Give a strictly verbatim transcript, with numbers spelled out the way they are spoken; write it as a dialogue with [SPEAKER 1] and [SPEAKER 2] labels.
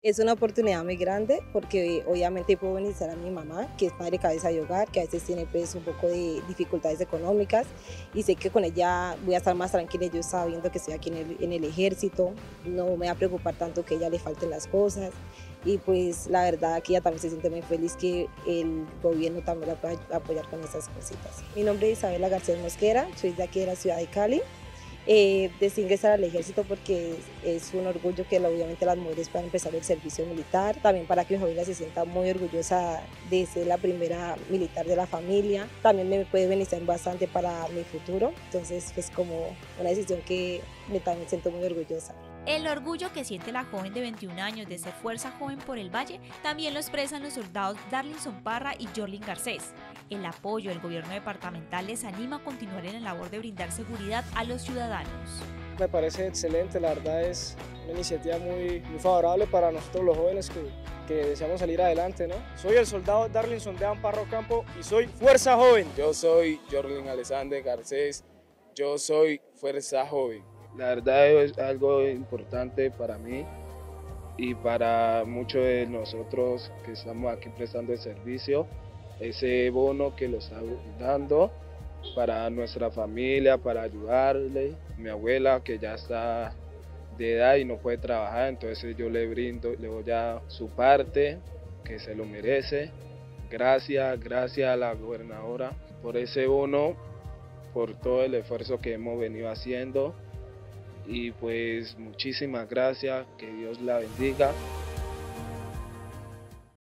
[SPEAKER 1] Es una oportunidad muy grande porque obviamente puedo beneficiar a mi mamá, que es madre cabeza de hogar, que a veces tiene pues un poco de dificultades económicas y sé que con ella voy a estar más tranquila, yo sabiendo que estoy aquí en el, en el ejército, no me va a preocupar tanto que a ella le falten las cosas y pues la verdad que ella también se siente muy feliz que el gobierno también la pueda apoyar con esas cositas. Mi nombre es Isabela García Mosquera, soy de aquí de la ciudad de Cali. Eh, decidí ingresar al ejército porque es, es un orgullo que obviamente las mujeres puedan empezar el servicio militar, también para que mi familia se sienta muy orgullosa de ser la primera militar de la familia, también me puede beneficiar bastante para mi futuro, entonces es como una decisión que me también siento muy orgullosa.
[SPEAKER 2] El orgullo que siente la joven de veintiún años de ser Fuerza Joven por el Valle también lo expresan los soldados Darlinson Parra y Jorlin Garcés. El apoyo del gobierno departamental les anima a continuar en la labor de brindar seguridad a los ciudadanos.
[SPEAKER 3] Me parece excelente, la verdad es una iniciativa muy, muy favorable para nosotros los jóvenes que, que deseamos salir adelante, ¿no? Soy el soldado Darlinson de Parra Campo y soy Fuerza Joven.
[SPEAKER 4] Yo soy Jorlin Alexander Garcés, yo soy Fuerza Joven.
[SPEAKER 5] La verdad es algo importante para mí y para muchos de nosotros que estamos aquí prestando el servicio, ese bono que lo está dando para nuestra familia, para ayudarle. Mi abuela que ya está de edad y no puede trabajar, entonces yo le brindo, le doy a su parte, que se lo merece. Gracias, gracias a la gobernadora por ese bono, por todo el esfuerzo que hemos venido haciendo. Y pues muchísimas gracias, que Dios la bendiga.